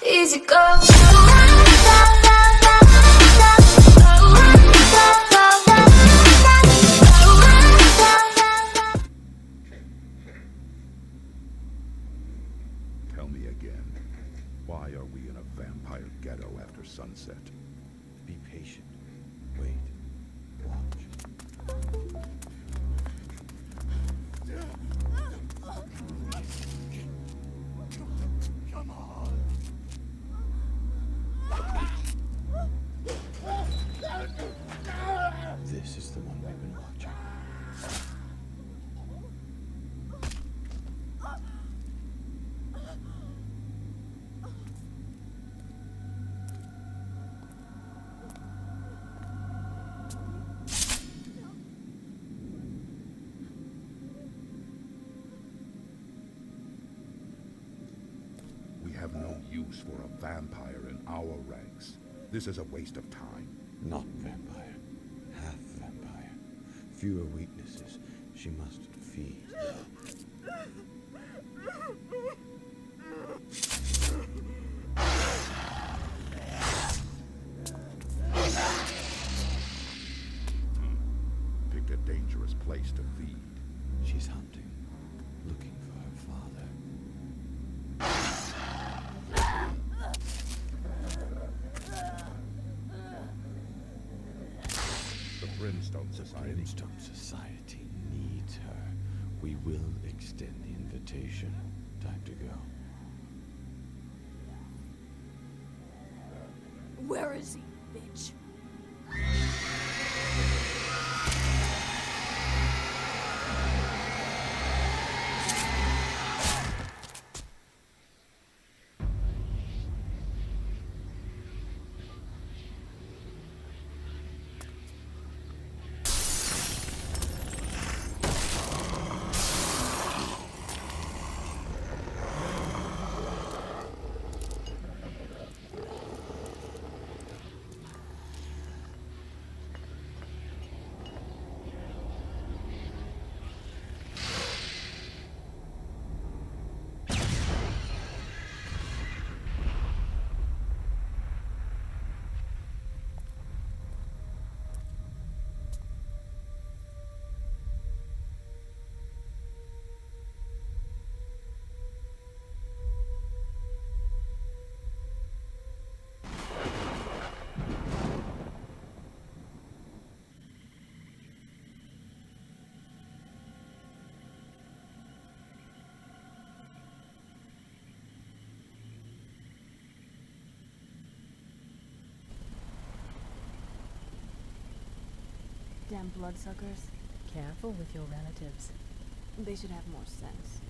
easy go. Tell me again, why are we in a vampire ghetto after sunset? Be patient. Wait. Watch. Come on! This is the one we've been watching. We have no use for a vampire in our ranks. This is a waste of time. Not vampire. Half vampire. Fewer weaknesses. She must feed. Picked a dangerous place to feed. She's hunting. Looking for her father. The Brimstone Society. Brimstone Society needs her. We will extend the invitation. Time to go. Where is he, bitch? Damn bloodsuckers. Careful with your relatives. They should have more sense.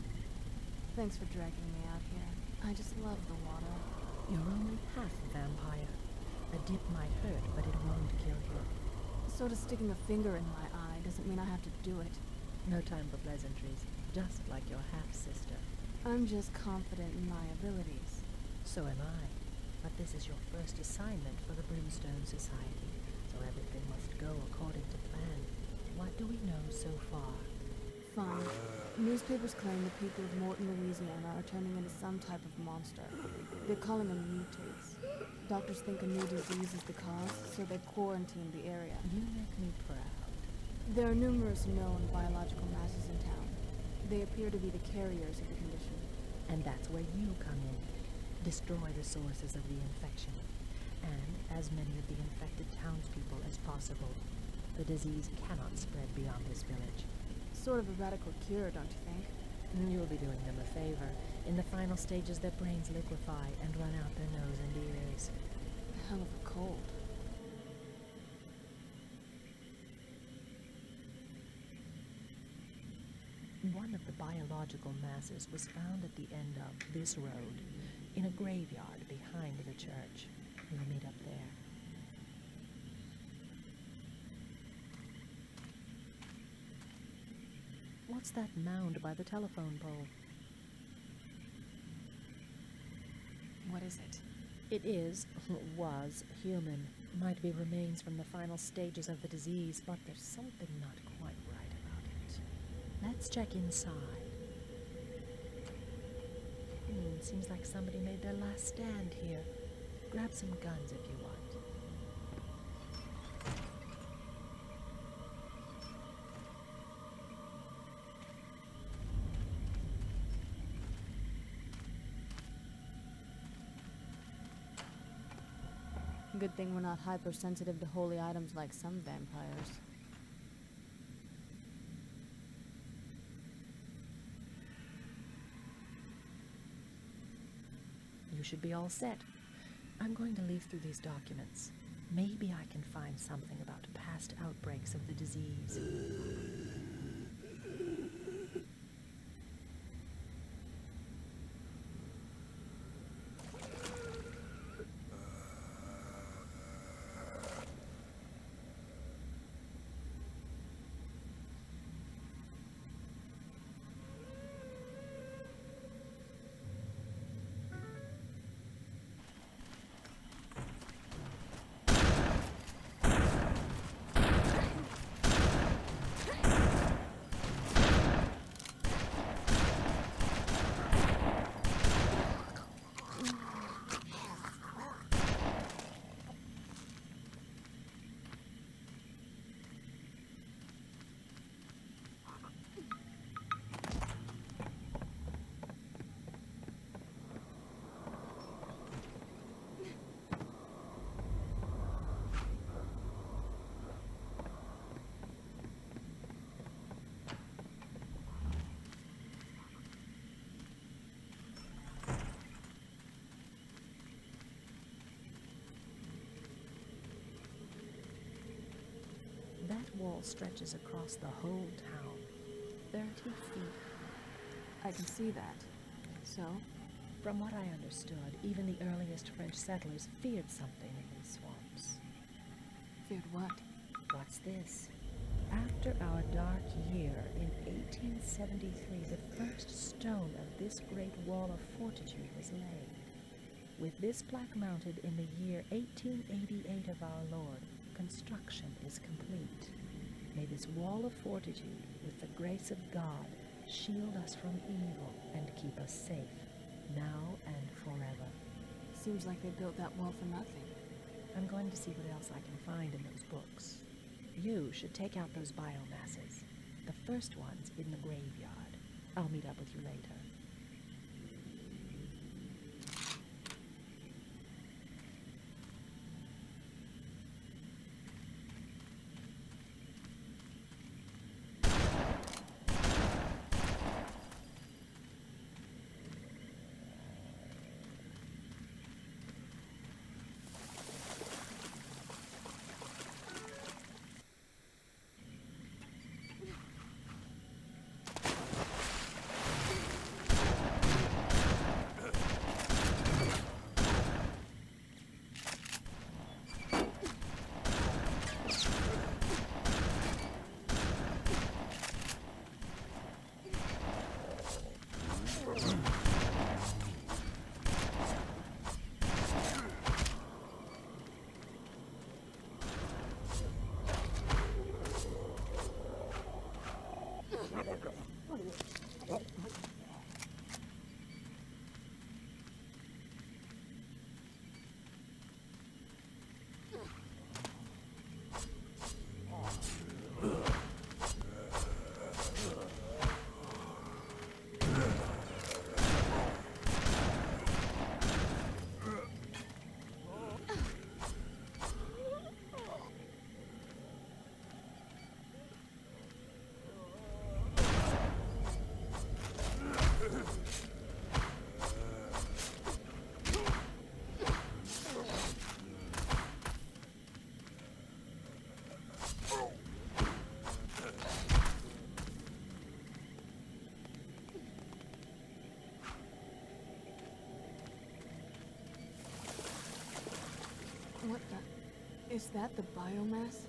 Thanks for dragging me out here. I just love the water. You're only half vampire. A dip might hurt, but it won't kill you. Sort of sticking a finger in my eye doesn't mean I have to do it. No time for pleasantries. Just like your half-sister. I'm just confident in my abilities. So am I. But this is your first assignment for the Brimstone Society, so everything must go according to plan. What do we know so far? Fine. Newspapers claim the people of Morton, Louisiana are turning into some type of monster. They're calling them mutates. Doctors think a new disease is the cause, so they quarantine the area. You make me proud. There are numerous known biological masses in town. They appear to be the carriers of the condition. And that's where you come in. Destroy the sources of the infection. And as many of the infected townspeople as possible. The disease cannot spread beyond this village. Sort of a radical cure, don't you think? You'll be doing them a favor. In the final stages, their brains liquefy and run out their nose and ears. Hell of a cold. One of the biological masses was found at the end of this road, in a graveyard behind the church. We'll meet up there. What's that mound by the telephone pole? What is it? It was human. Might be remains from the final stages of the disease, but there's something not quite right about it. Let's check inside. Seems like somebody made their last stand here. Grab some guns if you want. Good thing we're not hypersensitive to holy items like some vampires. You should be all set. I'm going to leaf through these documents. Maybe I can find something about past outbreaks of the disease. That wall stretches across the whole town. 30 feet. I can see that. So? From what I understood, even the earliest French settlers feared something in these swamps. Feared what? What's this? After our dark year in 1873, the first stone of this great wall of fortitude was laid. With this plaque mounted in the year 1888 of our Lord, construction is complete. May this wall of fortitude, with the grace of God, shield us from evil and keep us safe, now and forever. Seems like they built that wall for nothing. I'm going to see what else I can find in those books. You should take out those biomasses. The first one's in the graveyard. I'll meet up with you later. What the? Is that the biomass?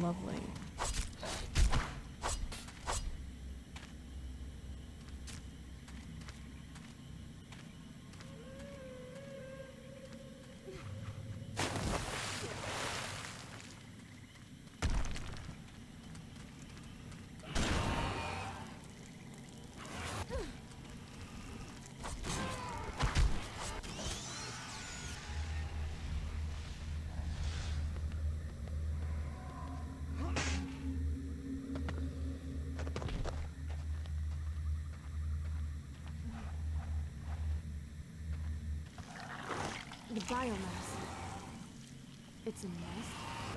lovely. The biomass. It's a nest.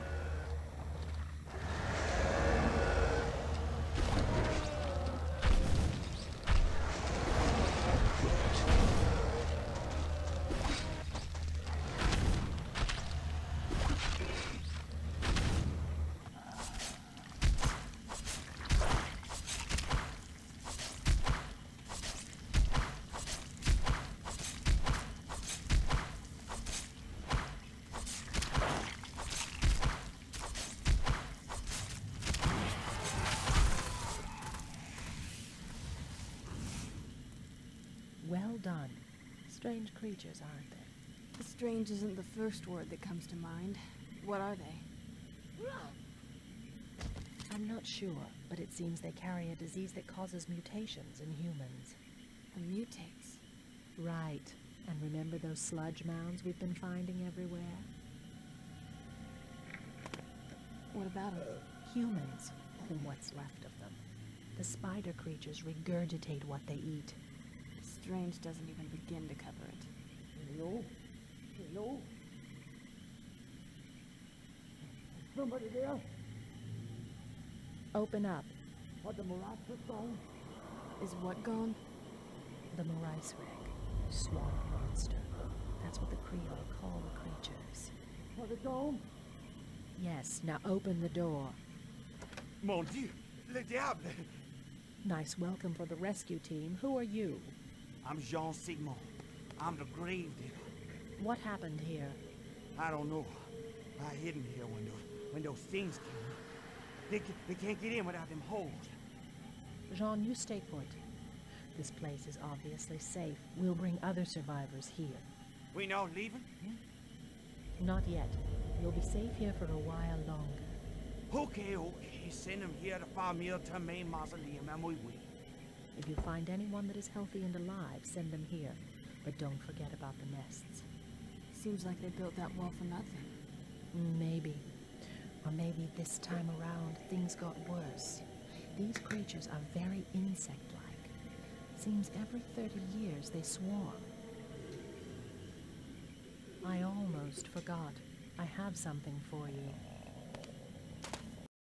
Well done. Strange creatures, aren't they? Strange isn't the first word that comes to mind. What are they? I'm not sure, but it seems they carry a disease that causes mutations in humans. And mutates. Right. And remember those sludge mounds we've been finding everywhere? What about them? Humans, or what's left of them. The spider creatures regurgitate what they eat. Strange doesn't even begin to cover it. Hello? Hello? Somebody there? Open up. Are the Marats gone? Is what gone? The Moraisweg. Swamp monster. That's what the Creole call the creatures. Are they gone? Yes, now open the door. Mon Dieu! Le diable! Nice welcome for the rescue team. Who are you? I'm Jean Sigmund. I'm the grave digger. What happened here? I don't know. I hid in here when those things came. They can't get in without them holes. Jean, you stay put. This place is obviously safe. We'll bring other survivors here. We not leaving? Not yet. You'll be safe here for a while longer. Okay. Send them here to Famille Termain Mausoleum and we will. If you find anyone that is healthy and alive, send them here. But don't forget about the nests. Seems like they built that wall for nothing. Maybe. Or maybe this time around, things got worse. These creatures are very insect-like. Seems every 30 years they swarm. I almost forgot. I have something for you.